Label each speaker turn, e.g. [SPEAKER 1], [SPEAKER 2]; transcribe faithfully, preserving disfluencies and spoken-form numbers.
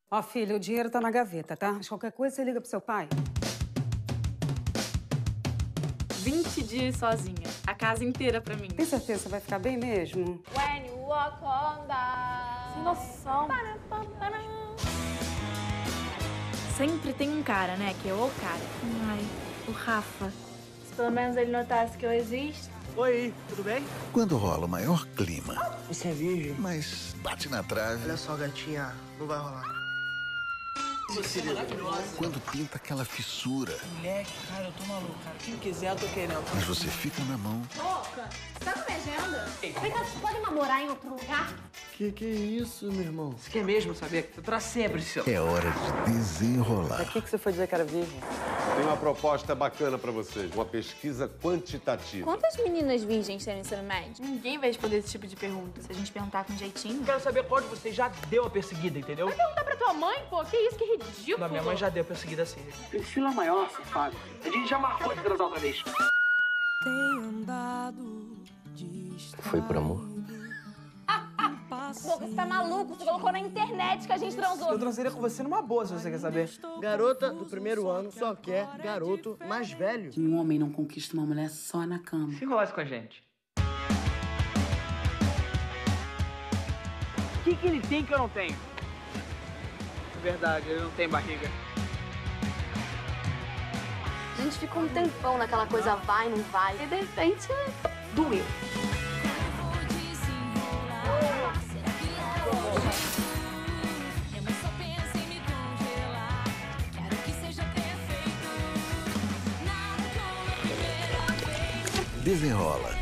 [SPEAKER 1] Ó, filho, o dinheiro tá na gaveta, tá? Mas qualquer coisa você liga pro seu pai.
[SPEAKER 2] vinte dias sozinha. A casa inteira pra mim.
[SPEAKER 1] Tem certeza que você vai ficar bem mesmo?
[SPEAKER 3] When you walk on down.
[SPEAKER 2] Sem noção. Sempre tem um cara, né? Que é o cara. Ai, o Rafa.
[SPEAKER 3] Se pelo menos ele notasse que eu existo.
[SPEAKER 4] Oi, tudo bem?
[SPEAKER 5] Quando rola o maior clima,
[SPEAKER 4] Você é virgem?
[SPEAKER 5] mas bate na trave.
[SPEAKER 4] Olha só, gatinha, não vai rolar. Você é maravilhosa.
[SPEAKER 5] Quando pinta aquela fissura,
[SPEAKER 4] Moleque, cara, eu tô maluco, cara. Quem quiser, eu tô querendo.
[SPEAKER 5] mas você fica na mão.
[SPEAKER 3] Boca, você tá com minha agenda? Vem cá, você pode namorar em outro lugar?
[SPEAKER 4] Que que é isso, meu irmão? Você quer mesmo saber? Você traz sempre, seu.
[SPEAKER 5] É hora de desenrolar.
[SPEAKER 4] que, que você foi dizer que era virgem?
[SPEAKER 6] Tem uma proposta bacana pra vocês, uma pesquisa quantitativa.
[SPEAKER 3] Quantas meninas virgens tem no ensino médio?
[SPEAKER 2] Ninguém vai responder esse tipo de pergunta. Se a gente perguntar com jeitinho.
[SPEAKER 4] Quero saber qual de vocês já deu a perseguida, entendeu?
[SPEAKER 3] Vai perguntar pra tua mãe, pô? Que isso, que ridículo.
[SPEAKER 4] Não, minha mãe já deu a perseguida assim. Priscila maior, safado. A gente já marcou de transar outra vez.
[SPEAKER 7] Foi por amor?
[SPEAKER 3] Boca, você tá maluco? Você colocou na internet que a gente transou.
[SPEAKER 4] Eu transaria com você numa boa, se você quer saber. Garota do primeiro ano só quer garoto mais velho.
[SPEAKER 8] Um homem não conquista uma mulher só na cama.
[SPEAKER 4] Se enrolasse com a gente. O que, que ele tem que eu não tenho? É verdade, ele não tem barriga.
[SPEAKER 3] A gente ficou um tempão naquela coisa vai, não vai. E de repente, doeu.
[SPEAKER 5] Desenrola.